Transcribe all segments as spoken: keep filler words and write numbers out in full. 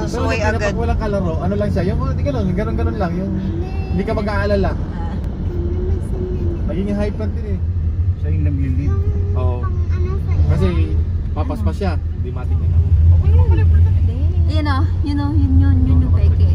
suway agad. Pero walang kalaro, ano lang siya, yung hindi ganun, ganun-ganun lang, yung hindi ka mag-aalala. Naging hype din eh. Siya yung naglilid. Oo. Kasi papaspas siya, di matingin. Ayan o, yun o, yun yun, yun yung peke.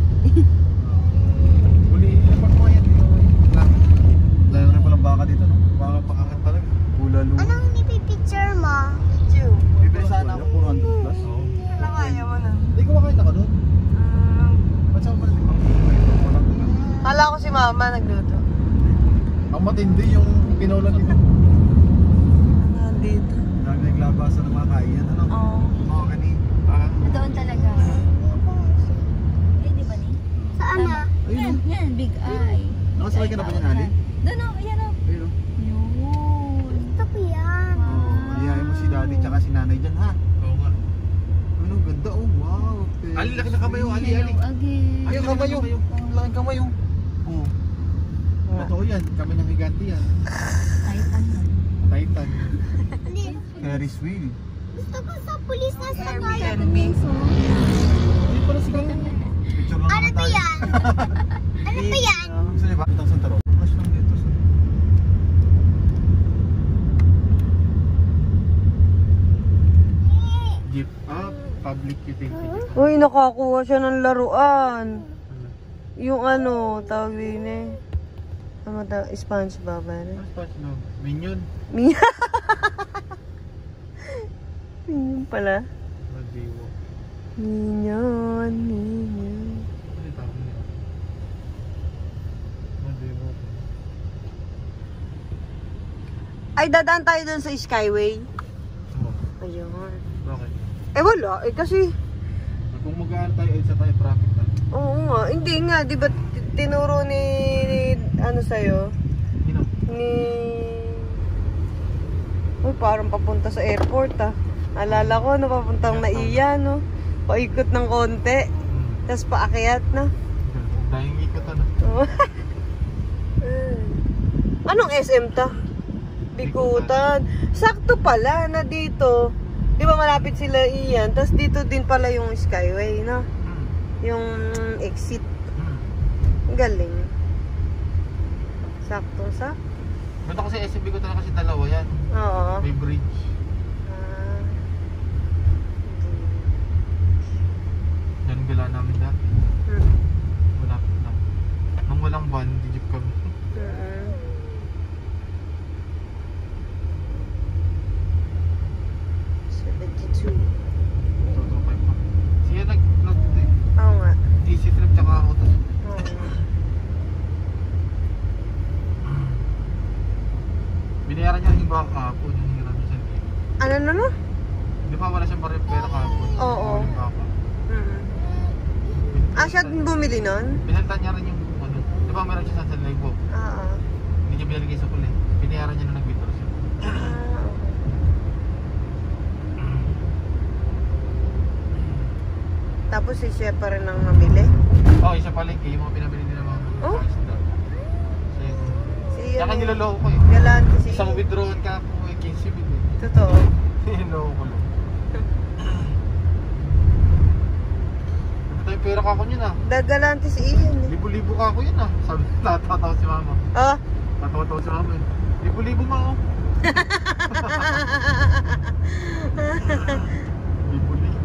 Uli, dapat mo yan. Layo rin palang baka dito, no? Baka pakakat talaga. Bula-lula. Anong nipipicture mo? Video. Bibili sana ako puro one hundred plus. Oo. Wala kaya mo na. Hindi ko makain ako doon. Ba't saan ba? Kala ko si mama nagluto. Ang matindi yung tinola dito. Nandito. Naglabasan ng mga kainan, ano? Oo. Mga kanin. Ah, Doon talaga. Eh, di ba ni? Saan na? Yan, yan, big eye. Nakasakay ka na ba niyan, Ali? Doon o, ayan o. Ayun, no? Yun. Gusto ko yan. Oo. Ayayin mo si daddy tsaka si nanay dyan, ha? oo nga. Ano, ganda, oh, wow. Okay. Ali, laki na kamay yung Ali, Ali. Hello again. Ay, Ayun, kamay yung. Ang laking kamay yung. Oo. Totoo yan, kami ng higanti yan. Titan yan. Titan. Hindi. Ferris wheel. Gusto ko sa pulis na sa kaya. Airbnb. Hindi pala si Ganti. Picture lang Ano naman ba tayo. yan? Ano ba yan? Gusto niya ba? Itong Santa Rosa. Mas lang dito sa... Jeep up, public utility. Uy, nakakuha siya ng laruan. Yung ano, tawag din eh. Ano ta? SpongeBob, ano? SpongeBob. Minion. Minion. Minion pala. Magdiwo. Minion, Minion. Ano tawag niya? Magdiwo. Ay, dadaan tayo dun sa Skyway. Oo. Ayun. Bakit? Eh wala, eh kasi... Kung mag-aaral tayo, EDSA tayo, traffic tayo. Oo nga, hindi nga, di ba t- tinuro ni, ni ano sa'yo? Sino? Ni... Uy, parang papunta sa airport ah. Alala ko, no, papuntang Naiya, no? Paikot ng konti, Hmm. tapos paakyat na. Dahing ikot ano. Anong S M ta? Bikutan. Sakto pala na dito. Di ba malapit sila iyan? Tapos dito din pala yung Skyway, no? Hmm. Yung exit. Hmm. Galing. Sakto sa? Ganda kasi S M B ko talaga kasi dalawa yan. Oo. May bridge. Ah. Yan ang gala namin dati. Hmm. Malapit lang. Nung walang van, di jeep kami. Mm-mm. seventy-two. two five pa. Siya nag-vlog dito eh. Oo nga. Easy trip tsaka ako to. Oo nga. Binayaran niya yung baka kahapon. Yung hiram niya sa libo. Ano na no? Di ba wala siyang pare- pera kahapon? Oo. Yung baka. Mm. Ah, siya din bumili nun? Binanta niya rin yung ano. Di ba meron siya sa libo? Oo. Hindi niya binalagay sa kulay. Binayaran niya nung nag-withdraw siya. Ah, okay. Tapos si siya pa rin ang namili. Oo, oh, isa palengke. Yung mga pinabili nila mga Oh? isda. So, yun. Si Saka ano, niloloko ko eh. galante si Isang withdrawan ka po eh, fifteen bid eh. Totoo. Niloloko ko lang. Ano tayo pera ka ako yun ah. Dagalante si Ian eh. Libo-libo ka ako yun ah. Sabi ko, natatawa si mama. Oh. Tatawa-tawa si mama eh. Libo-libo ma oh. Libo-libo.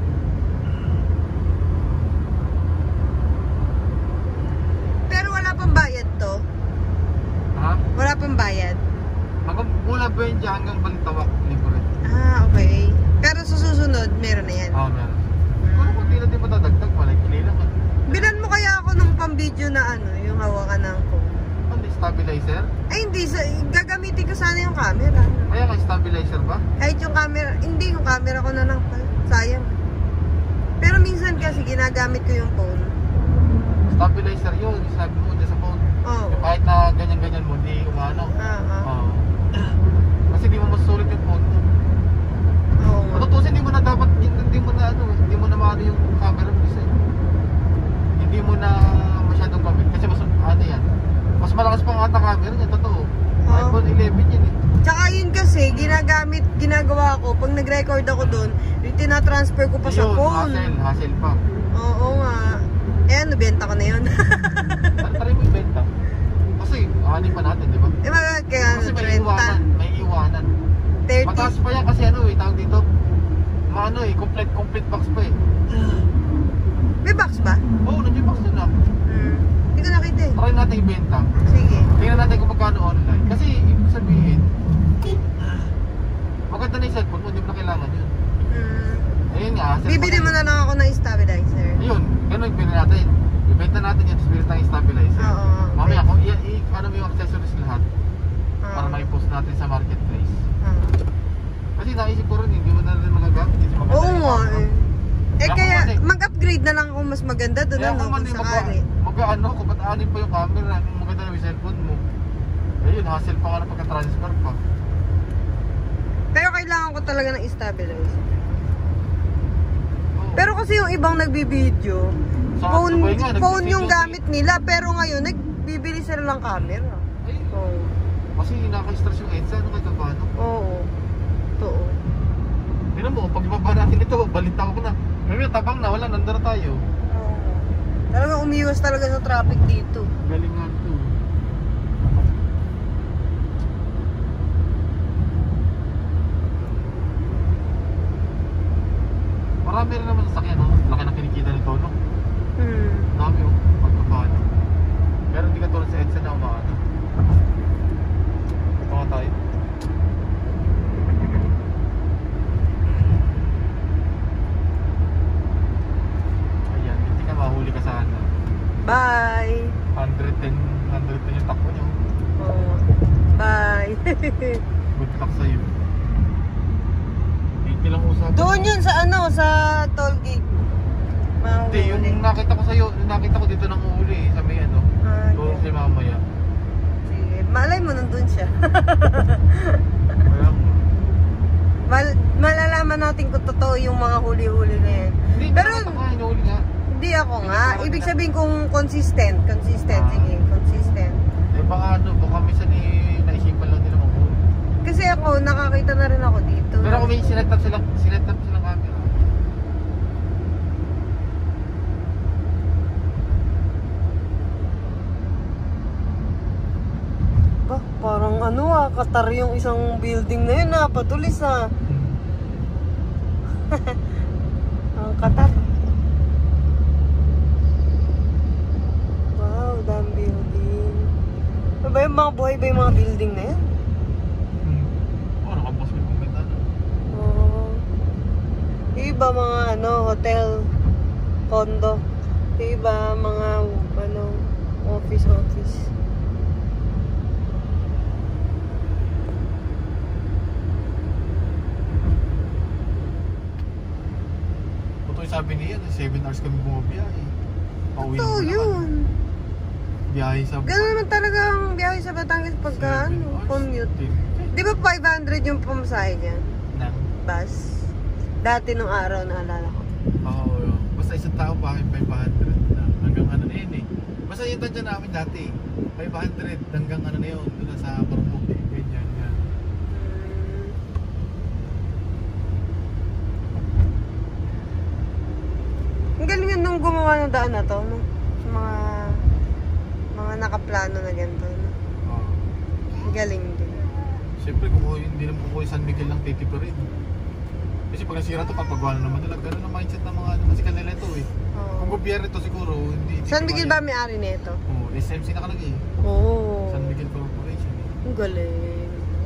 Pero wala pang bayad to. Ha? Wala pang bayad. Hanggang mula Benja hanggang Balintawak, libre. Ah, okay. Pero sa susunod, meron na yan. Oo, meron. Siguro kung di na di matadagdag, malay lang ah. Bilan mo kaya ako ng pang-video na ano, yung hawakan ng phone. Ano, stabilizer? Ay, hindi. Sa, gagamitin ko sana yung camera. Kaya ka stabilizer ba? Kahit yung camera, hindi yung camera ko na lang pala. Sayang. Pero minsan kasi ginagamit ko yung phone. Stabilizer yun, sabi mo dyan sa phone. Oo. Kahit na ganyan-ganyan mo, di umano. Ah, ah. Oo. Kasi di mo masusulit yung phone mo. Oo nga. Matutusin, hindi mo na dapat, hindi mo na ano, hindi mo na maano yung camera mo kasi. Hindi mo na masyadong gamit. Kasi mas, ano yan, mas malakas pa nga ata camera niya, totoo. Oo. iPhone eleven yan eh. Tsaka yun kasi, ginagamit, ginagawa ko, pag nag-record ako doon, yung tinatransfer ko pa sa Yun, phone. hassle, hassle pa. Oo. ibenta ko na yun. Try try mo ibenta. Kasi, aanin pa natin, di ba? Eh, mga kaya Kasi may renta. iwanan, may iwanan. thirty. Mataas pa yan kasi ano eh, tawag dito. Maano eh, complete, complete box pa eh. May box ba? Oo, oh, nandiyan box na na. Hmm. Hindi ko nakita eh. Try natin ibenta. Sige. Tingnan natin kung magkano online. Kasi, ibig sabihin, maganda na yung cellphone mo, hindi mo na kailangan yun. Hmm. Ayun nga, cellphone Bibili mo na lang ako ng stabilizer. Ayun, ganun ibili natin. Ibenta natin yung spirit ng stabilizer. Oo. Mamaya, kung i- i- ano mo yung accessories lahat, Oo. para mai-post natin sa marketplace. Oo. Kasi naisip ko rin, hindi mo na rin magagamit. Hindi maganda Oo yung nga camera. eh. Eh Kaya kaya, kung kasi- mag-upgrade na lang kung mas maganda doon Kaya ano, kung man kung yung sakali. mag-ano, kung ba't anin pa yung camera, kung maganda na yung cellphone mo. Ayun, hassle pa ka na pagka-transfer pa. Pero kailangan ko talaga ng stabilizer. Oo. Pero kasi yung ibang nagbibideo, Sa phone, Dubai nga, phone yung nagbibideo gamit nila, pero ngayon, nagbibili sila ng camera. Ayun. Oo. Kasi nakaka-stress yung EDSA, ano kahit paano. Oo. Totoo. Tignan mo, pag ibaba natin ito, balita ko na. Ngayon, tabang na, wala, nandun na tayo. Oo. Talagang umiwas talaga sa traffic dito. Galing nga ito. Marami rin naman sasakyan, no? Laki na kinikita nito, no? Hmm. Dami, oh. Pagkapano. Pero hindi ka tulad sa EDSA na umaano. Ito nga tayo. Ayan, hindi ka mahuli ka sana. Bye! one ten, one ten yung takbo niyo. Oo. Bye! Good luck sa'yo. eighty lang usapan. Doon yun sa ano, sa toll gate. Hindi, yung Mahuli. nakita ko sa'yo, yung nakita ko dito nang uhuli eh, sa may ano. Ah, Tulong yeah. si mamaya. Sige. Malay mo nandun siya. Kaya mo. Mal malalaman natin kung totoo yung mga huli-huli na yan. Hindi, Pero nakita ko nga, hinuli nga. hindi ako nga. Ibig sabihin kung consistent. Consistent. Ah. Sige, consistent. Eh baka ano, baka minsan eh, naisipan lang nila maghuli. Kasi ako, nakakita na rin ako dito. Pero kung may sinetap silang, sinetap silang camera. Ba, parang ano ah, katar yung isang building na yun ah, patulis ah. Ang katar. Wow, damn building. Ano ba yung mga buhay ba yung mga building na yan? Hmm. Oh, nakabos may kumita na. Oo. Yung iba mga ano, hotel, condo. Yung iba mga ano, office, office. Ito yung sabi niya, seven hours kami bumabiyahe. Pauwi Ito, ng Bulacan. yun. Biyahe sa Ganun naman talaga ang biyahe sa Batangas pagka ano, commute. Di ba five hundred yung pamasahe dyan? Nang? Bus? Dati nung araw naalala ko. Oo, oh, basta isang tao pa five hundred na. Hanggang ano na yun eh. Basta yung tadya namin dati, five hundred hanggang ano na yun, doon na sa Barumog eh. Ganyan, yan. Hmm. Ang galing yun nung gumawa ng daan na to, no? Sa mga mga nakaplano na ganito, no? Oo. Ang galing din. Siyempre, kung kukuha- hindi naman kukuha yung San Miguel lang titipirin. Kasi pag nasira ito, papagawa na naman nila. Ganun ang mindset ng mga ano, kasi kanila ito eh. Kung Oo. gobyerno ito siguro, hindi... San Miguel ba may-ari nito? Oo, S M C nakalagay eh. Oo. San Miguel Corporation eh. Ang galing.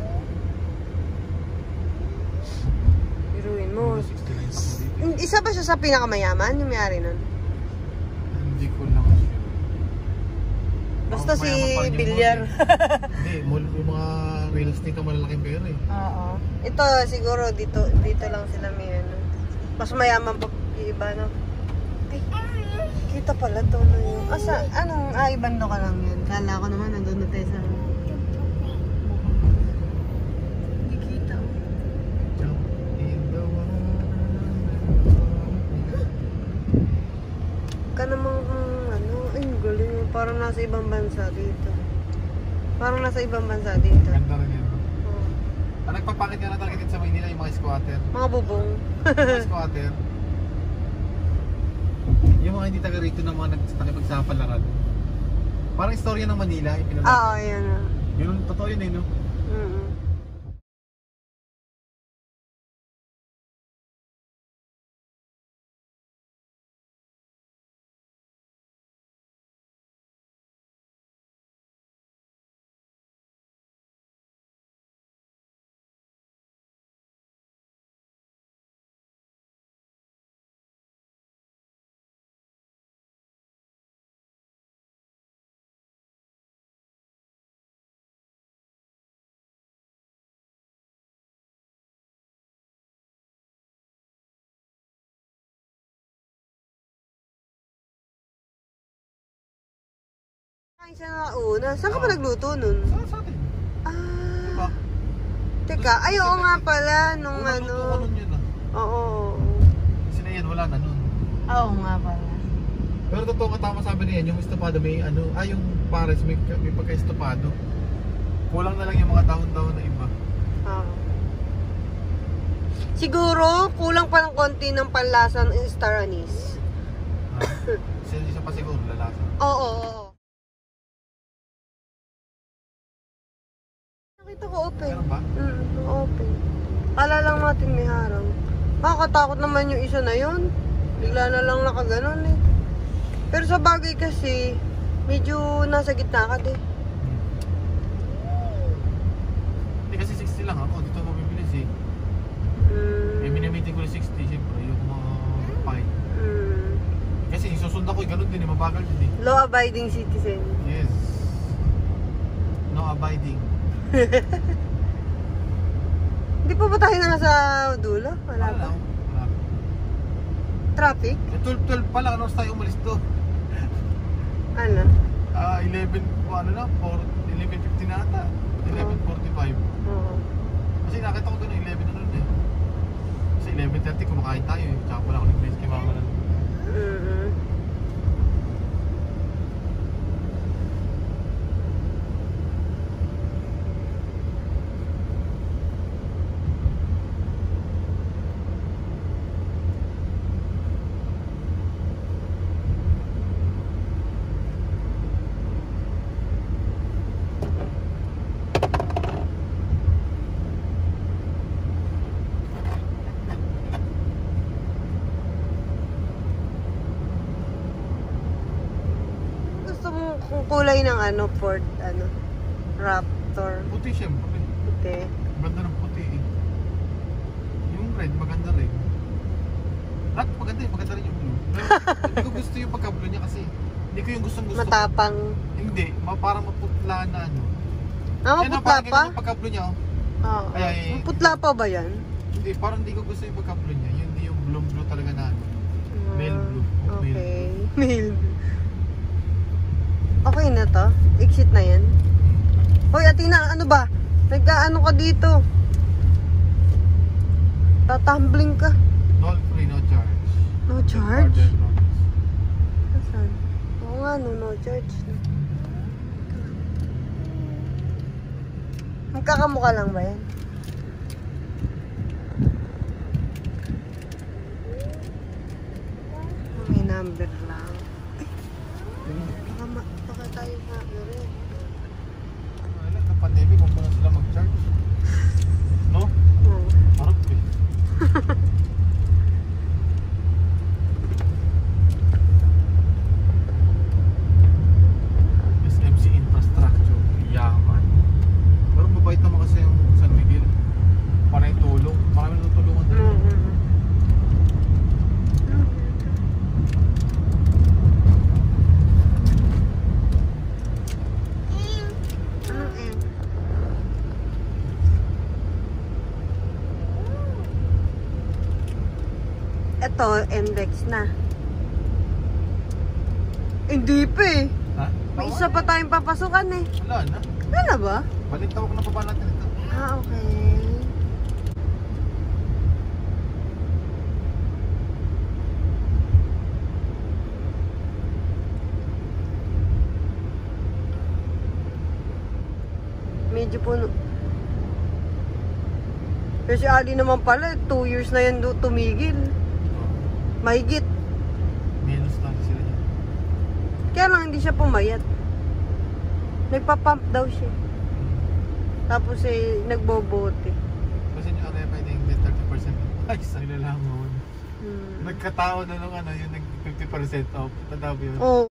Biruin mo. sixty-nine ako dito. Isa ba siya sa pinakamayaman, yung may-ari nun? Hindi ko lang sure. Basta Baka si mayaman pa rin yung Bilyar. mall eh. Hindi, mall, yung mga real estate ang malalaking pera eh. Oo. Ito siguro dito dito lang sila may ano. Mas mayaman pa yung iba no. Ay, kita pala to no yung. Asa anong ah ibando ka lang yun. Kala ko naman nandoon na tayo sa. Hindi kita. Jump in the water. Ka namang mm, ano, ay galing. Parang nasa ibang bansa dito. Parang nasa ibang bansa dito. Ganda rin yun. Oo. Ah, nagpapakit nga na talaga dito sa Maynila yung mga squatter. Mga bubong. Mga squatter. Yung mga mga hindi taga rito na mga nagsasapallaran. Parang istorya ng Manila, yung pinag- Oo, oh, yan na. Yun, totoo yun eh, no? Mm-mm. Ay, siya na una. Saan ka pa Oo. nagluto nun? Sa, sa atin, Ah, diba? teka. Ay, oo nga pala. Nung Kung ano. nagluto ka nun yun ah. Oo, oo, oo. Kasi na yan, wala na nun. Oo nga pala. Pero totoo ka, tama sabi niyan, yung estopado may ano, ah yung pares may, may pagka-estopado. Kulang na lang yung mga dahon-dahon na iba. Oo. Siguro, kulang pa ng konti ng panlasa ng star anise. Ah, Kasi isa pa siguro, lalasa. Oo, oo, oo. Nakita ko open. Meron ba? Mm, open. Kala lang natin may harang. Nakakatakot naman yung isa na yun. Bigla na lang nakaganon eh. Pero sa bagay kasi, medyo nasa gitna ka din. Hindi kasi sixty lang ako, dito ako bibilis eh. Eh, Mm, minimitin ko na sixty, siyempre, yung mga pine. mm. Kasi yung susunod ako, ganun din eh, mabagal din eh. Law-abiding citizen. Yes. No abiding. Hindi pa ba tayo nasa dulo? Wala Wala pa. lang. Wala. Traffic? Eh, twelve twelve pa lang, ano tayo umalis to? Ano? Ah, eleven, ano na, eleven fifty na ata. eleven forty-five. Oo. Kasi nakita ko doon ng eleven na nun eh. Kasi eleven thirty kumakain tayo eh. Tsaka pala ako nag-place kay mama na. Mm-mm. Gusto mo kung kulay ng ano, Ford, ano, Raptor. Puti siyempre. Puti. Ganda ng puti eh. Yung red, maganda rin. Lahat maganda eh, maganda rin yung blue. Pero hindi ko gusto yung pagka-blue niya kasi hindi ko yung gustong gusto. Matapang. Hindi, ma parang maputla na ano. Ah, Yan, maputla parang pa? ganyan yung pagka-blue niya oh. Oo. Ay, ay, ay. Maputla pa ba yan? Hindi, parang hindi ko gusto yung pagka-blue niya. Yun yung blue-blue talaga na ano. Male blue. Ah, O, male okay. Male blue. Okay na to? Exit na yan? Hoy, Atina, ano ba? Nagkaano ka dito? Tatumbling ka. Toll free, no charge. No charge? Pardon, no. Saan? Oo nga, no, no charge. Magkakamukha lang ba yan? May number lang. Baka, ma baka tayo ma-ere. Wala, na pandemic, kung paano sila mag-charge. No? Oo. Harap eh. S M C Infrastructure. Yaman. Pero mabait naman kasi yung San Miguel. Para yung tulong. Marami nang tulungan doon. Mm-hmm. Ano eh? Ito, index na. Hindi pa eh. Ha? May isa pa tayong papasukan eh. Wala na. Wala na ba? Balik tawag na pa ba natin ito? Ah, okay. Medyo puno. Pero si Ali naman pala, two years na yan do- tumigil. Mahigit. Minus lang sila. Kaya lang hindi siya pumayat. Nagpa-pump daw siya. Tapos eh, nagbobote. Kasi yung area pwede yung thirty percent off. Ay, sa nila lang mo. Hmm. Nagkatao na nung ano, yung nag fifty percent off. Tanda mo yun? Oo.